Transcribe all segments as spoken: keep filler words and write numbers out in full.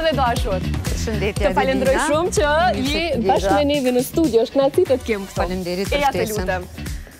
dhe dashur. Përshëndetje. Të falenderoj shumë që je bashkë me neve në studio, është kënaqësi të të kem këtu. Faleminderit për Eja të ftesën. lutem.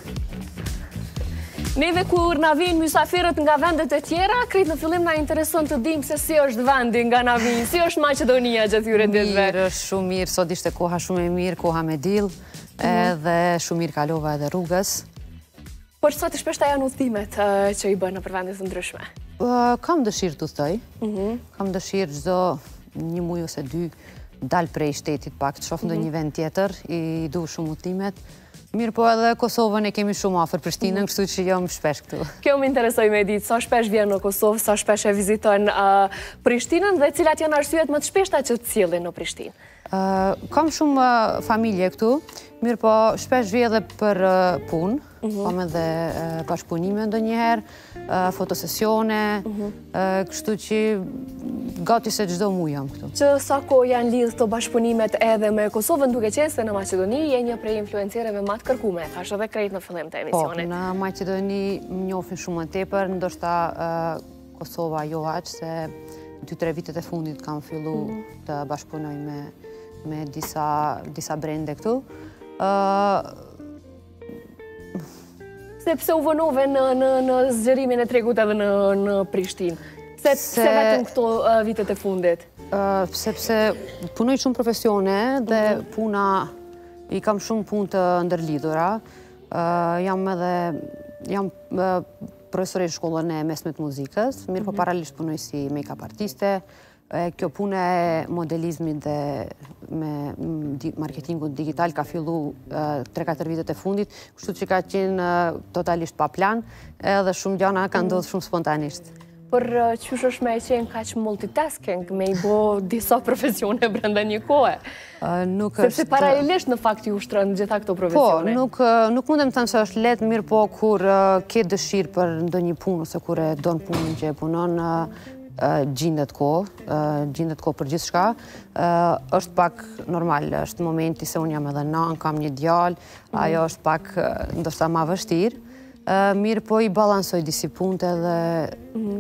Neve kur na vinë mysafirët nga vendet e tjera, krejt në fillim na intereson të dim se si është vendi nga na vinë, si është Maqedonia gjatë këtyre ditëve. Mirë, është shumë mirë, sot ishte koha shumë e mirë, koha me diell, edhe shumë mirë kalova edhe rrugës. Por sa të shpeshta janë udhëtimet që i bën nëpër vende të ndryshme? Kam dëshirë të udhtoj. Kam dëshirë çdo një muaj ose dy dal prej shtetit pak, të shoh ndonjë vend tjetër, i du shumë udhëtimet. Mirë, po edhe Kosovën e kemi shumë afër Prishtinën, kështu që jam shpesh këtu. Kjo më interesoj me ditë, sa shpesh vjen në Kosovë, sa shpesh e viziton Prishtinën dhe cilat janë arsyet më të shpeshta që të cilin në Prishtinë? Kam shumë familje këtu, mirë po shpesh vi edhe për punë, kam edhe bashkëpunime ndonjëherë, fotosesione, kështu që gati se çdo muaj jam këtu. Që sa kohë janë lidhë të bashkëpunimet edhe me Kosovën, duke qenë se në Maqedoni je një prej influenciereve më të kërkuar, thash edhe krejt në fillim të emisionit. Po, në Maqedoni më njohin shumë më tepër, ndoshta Kosova jo aq, se dy tre vitet e fundit kam fillu të bashkëpunoj me me disa disa brende këtu. Sepse u vënove në zgjerimin e tregut edhe në Prishtinë. Se vetëm këto vitet e fundit? Sepse punoj shumë profesione dhe puna, i kam shumë punë të ndërlidhura. Jam edhe, jam profesore në shkollën e mesmet muzikës, mirë po paralelisht punoj si make-up artiste. Kjo punë e modelizmit dhe me marketingu digital ka fillu tre katër vitet e fundit, kështu që ka qenë totalisht pa plan, edhe shumë gjana ka ndodhur shumë spontanisht. Por qysh është me e qenë kaq multitasking, me i bo disa profesione brenda një kohe? Sepse paralelisht në fakt ju ushtron gjitha këto profesione. Po, nuk mundem të thënë se është lehtë, mirë po kur ke dëshirë për ndonjë punë ose kur e don punën që e punon, gjendet kohë, gjendet kohë për gjithë shka. është pak normal, është momenti se unë jam edhe nan, kam një djalë, ajo është pak ndoshta ma vështirë. Mirë po i balansoj disi punte dhe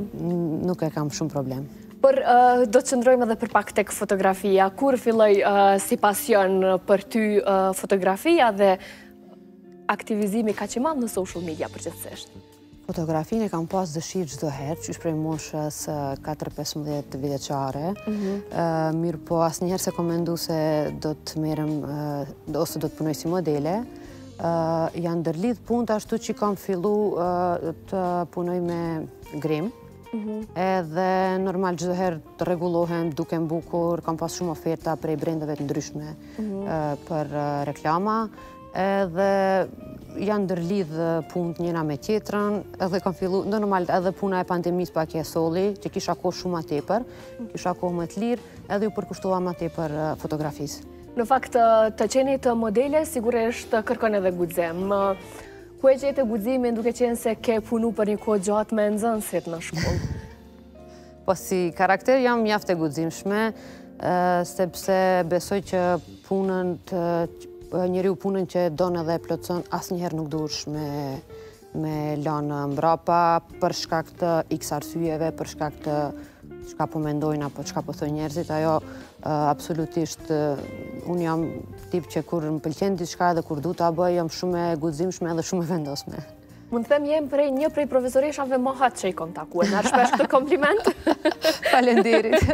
nuk e kam shumë problem. Por do të qëndrojmë edhe për pak tek fotografia. Kur filloi si pasion për ty fotografia dhe aktivizimi kaq i madh në social media përgjithsisht? Fotografinë e kam pas dëshirë çdo herë, qysh prej moshës katër pesëmbëdhjetë vjeçare. Mirë po asnjëherë se kom mendu se do të merrem ose do të punoj si modele. Janë ndërlidh punë ashtu që kam fillu të punoj me grim. Edhe normal çdo herë të rregullohem, dukem bukur, kam pas shumë oferta prej brendeve të ndryshme për reklama. Edhe janë ndërlidh punët njëra me tjetrën, edhe kam fillu, normal edhe puna e pandemisë pak e solli, që kisha kohë shumë ma tepër, kisha kohë më të lirë, edhe ju përkushtova ma tepër fotografisë. Në fakt, të qenit modele, sigurisht kërkon edhe guxim. Ku e gjetë guximin duke qenë se ke punu për një kohë gjatë me nxënësit në shkollë? Po si karakter jam mjaft e guximshme, sepse besoj që punën të njeriu punën që donë edhe e plotson, asnjëherë nuk duhesh me lanë mbrapa për shkak të x arsyeve, për shkak të çka po mendojnë apo çka po thonë njerëzit. Ajo absolutisht unë jam tip që kur më pëlqen diçka dhe kur du ta bëj, jam shumë e guximshme edhe shumë e vendosme. Mund të them jem prej një prej profesoreshave më hatë që i kom takuar. Na shpesh këtë kompliment? Faleminderit.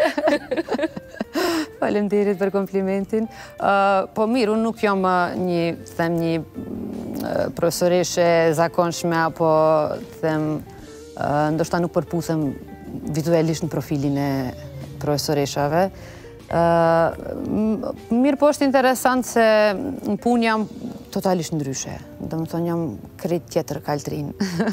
Faleminderit për komplimentin. Po mirë, unë nuk jam një, them një profesoreshe zakonshme, apo them, ndoshta nuk përputhem vizualisht në profilin e profesoreshave. Mirë po është interesant se në punë jam totalisht ndryshe. Do më thonë jam krejt tjetër kaltrin.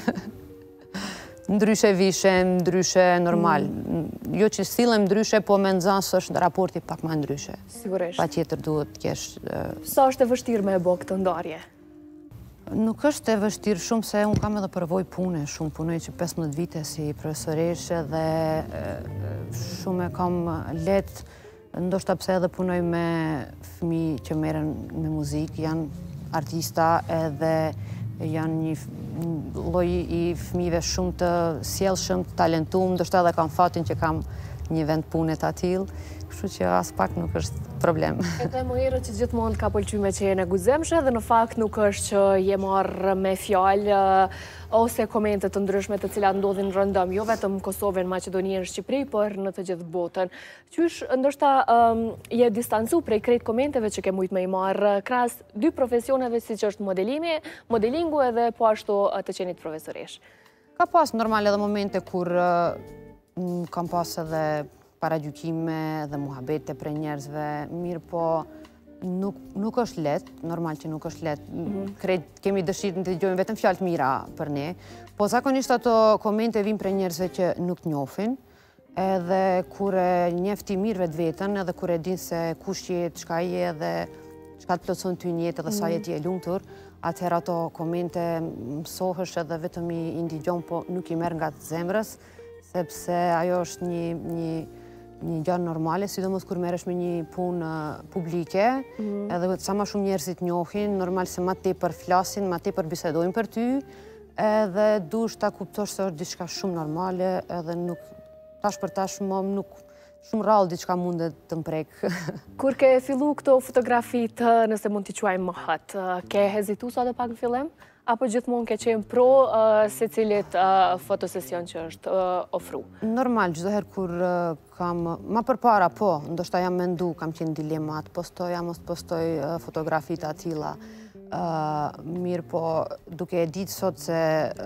Ndryshe vishem, ndryshe normal. Jo që sillem ndryshe, po me nxënës është raporti pak ma ndryshe. Sigurisht. Pa tjetër duhet t'kesh... Sa është e vështirë me e bo këtë ndarje? Nuk është e vështirë shumë, se unë kam edhe përvoj pune shumë. Punoj që pesëmbëdhjetë vite si profesoreshe dhe shumë e kam letë, ndoshta pse edhe punoj me fëmijë që merren me muzikë, janë artista edhe janë një lloj i fëmijëve shumë të sjellshëm, të talentuar, ndoshta edhe kam fatin që kam një vend pune të atil, kështu që as pak nuk është problem. Edhe më herët që gjithmonë ka pëlqyme që jene guzemshë dhe në fakt nuk është që je marrë me fjalë ose komente të ndryshme të cilat ndodhin rëndëm, jo vetëm në Kosovë, në Maqedoni, në Shqipëri, por në të gjithë botën. Qysh, ndoshta je distancu prej krejt komenteve që ke mujt me i marrë krahas dy profesioneve si që është modelimi, modelingu edhe po ashtu të qenit profesoresh? Ka pas normal edhe momente kur kam pas edhe paragjykime dhe muhabete prej njerëzve, mirë po nuk është letë, normal që nuk është letë, krejt kemi dëshirë të dëgjojmë vetëm fjalë të mira për ne, po zakonisht ato komente vim prej njerëzve që nuk njofin, edhe kur e njefti mirë vetë vetën, edhe kur e din se kush jetë, çka je dhe çka të plotson ty një jetë edhe sa jetë je lumtur, atëherë ato komente mësohesh edhe vetëm i ndigjon, po nuk i merr nga të zemrës, sepse ajo është një një një gjanë normale, sidomos kur merresh me një punë publike, edhe sa ma shumë njerëzit njohin, normal se ma tepër flasin, ma tepër bisedojnë për ty, edhe dush ta kuptosh se është diçka shumë normale, edhe nuk, tash për tash më nuk, shumë rrallë diçka mundet të mprek. Kur ke fillu këto fotografit, nëse mund t'i quajmë më hëtë, ke hezitu sa dhe pak në fillim? Apo gjithmonë ke qenë pro se cilit fotosesion që është ofru? Normal, gjithë herë kur kam, ma përpara po, ndoshta jam mendu, kam qenë dilemat, postoja, mos postoj fotografit atila. Mirë po, duke e ditë sot se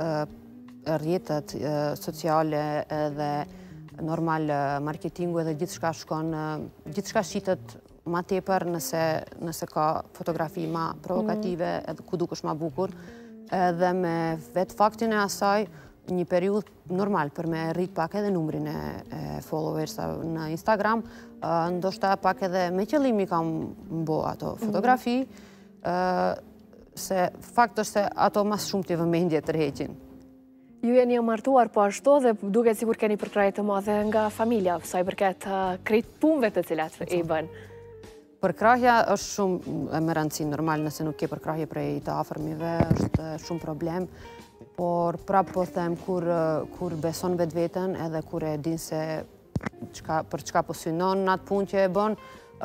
rjetët sociale edhe normal marketingu edhe gjithë shka shkon, gjithë shka shqitet ma tepër nëse ka fotografi ma provokative edhe ku duk është ma bukur. Edhe me vetë faktin e asaj, një periud normal për me rrit pak edhe numrin e followers në Instagram, ndoshta pak edhe me qëllimi kam mbo ato fotografi, se fakt është se ato mas shumë t'i vëmendje të rheqin. Ju jeni martuar po ashtu dhe duket sikur keni përkrahje të madhe nga familja, sa i përket krejt punëve të cilat i bën. Përkrahja është shumë me rëndësi normal, nëse nuk ke përkrahje prej të afërmive, është shumë problem, por prap po them kur beson vetë vetën edhe kur e din se për çka po synon në atë punë që e bën,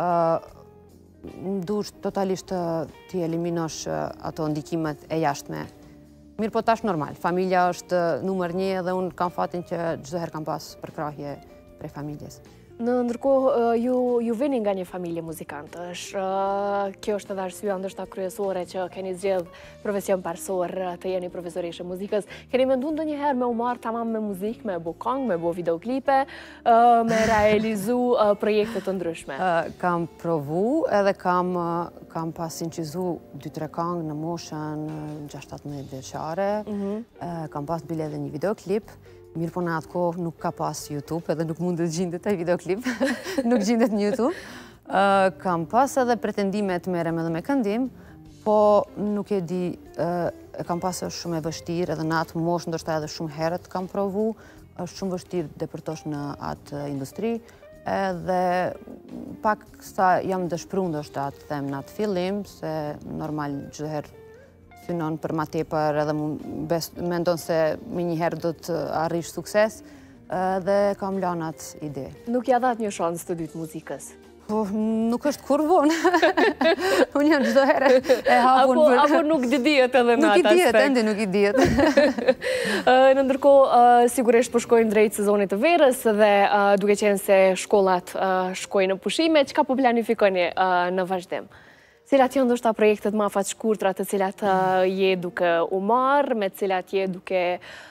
dush totalisht t'i eliminosh ato ndikimet e jashtme. Mirë po tash normal, familja është numër një edhe unë kam fatin që çdo herë kam pas përkrahje prej familjes. Në ndërkohë, ju vini nga një familje muzikantësh. Kjo është edhe arsyeja ndoshta kryesore që keni zgjedh profesion parsor të jeni profesoreshe muzikës. Keni menduar ndonjëherë me u marrë tamam me muzikë, me bu këngë, me bu videoklipe, me realizu projekte të ndryshme? Kam provu edhe kam pas incizu dy tre këngë në moshën gjashtë tetëmbëdhjetë vjeçare. Kam pas bile edhe një videoklip. Mirë po në atë kohë nuk ka pas YouTube, edhe nuk mund të gjindet e videoklip, nuk gjindet në YouTube. Kam pas edhe pretendime të merrem edhe me këndim, po nuk e di, e kam pas është shumë e vështirë, edhe në atë moshë ndoshta edhe shumë herët kam provu, është shumë vështirë depërtosh në atë industri, edhe pak sa jam dëshpru ndoshta të them në atë fillim, se normal çdo herë synon për ma tepër edhe mendon se me njëherë do të arrish sukses dhe kam lanë atë ide. Nuk ja dhat një shansë të dytë muzikës? Po, nuk është kur vonë. Unë jam çdo herë e hapun për... Apo nuk di dihet edhe në atë aspekt? Nuk i dihet, ende nuk i dihet. Në ndërkohë, sigurisht po shkojmë drejt sezonit të verës dhe duke qenë se shkollat shkojnë në pushime, çka po planifikoni në vazhdim? Cilat janë ndoshta projektet më afat shkurtra të cilat je duke u marrë, me cilat je duke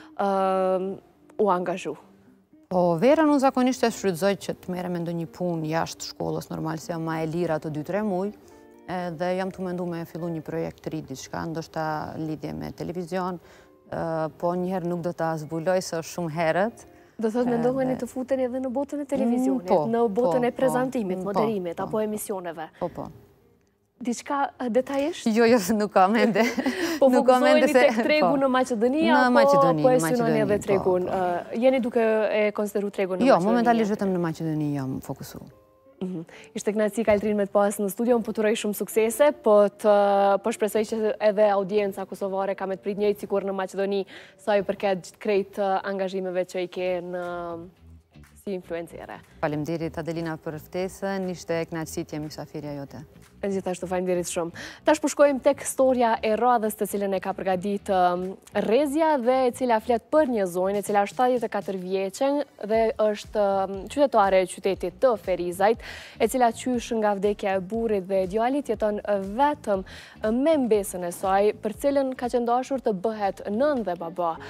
u angazhu? Po, verën unë zakonisht e shfrytëzoj që të merrem me ndonjë punë jashtë shkollës, normal se jam ma e lira ato dy tre muaj, dhe jam të mendu me fillu një projekt të ri diçka, ndoshta lidhje me televizion, po njëherë nuk do ta zbuloj se është shumë herët. Do thotë mendoheni të futeni edhe në botën e televizionit, në botën e prezantimit, moderimit, apo emisioneve? Po, po. Diçka detajisht? Jo, jo, nuk kam ende. Po fokusoheni tek tregu në Maqedoni, apo po e synoni edhe tregun? Jeni duke e konsideru tregun në Maqedoni? Jo, momentalisht vetëm në Maqedoni jam fokusu. Ishte kënaqësi Kaltrin me të pas në studio, më përturoj shumë suksese, po shpresoj që edhe audienca kosovare ka me të prit njëjtë sikur në Maqedoni, sa i përket krejt angazhimeve që i ke në si influencere. Faleminderit Adelina për ftesën, ishte kënaqësi të jem mysafirja jote. Gjithashtu faleminderit shumë. Tash po shkojmë tek historia e radhës të cilën e ka përgatit Rezja dhe e cila flet për një zonjë e cila është shtatëdhjetë e katër vjeçe dhe është qytetare e qytetit të Ferizajt, e cila qysh nga vdekja e burrit dhe djalit jeton vetëm me mbesën e saj, për cilën ka qenë dashur të bëhet nën dhe baba.